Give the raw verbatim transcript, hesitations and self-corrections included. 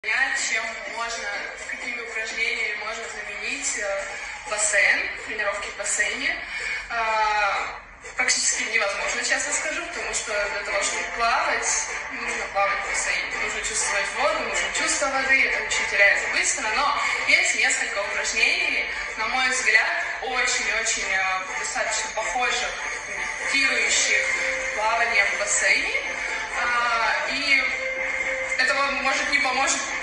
Чем можно, какими упражнениями можно заменить бассейн, тренировки в бассейне. Практически невозможно, честно скажу, потому что для того, чтобы плавать, нужно плавать в бассейне. Нужно чувствовать воду, нужно чувство воды, это очень теряется быстро, но есть несколько упражнений, на мой взгляд, очень-очень достаточно похожих, имитирующих плавание в бассейне. И это вам, может, не поможет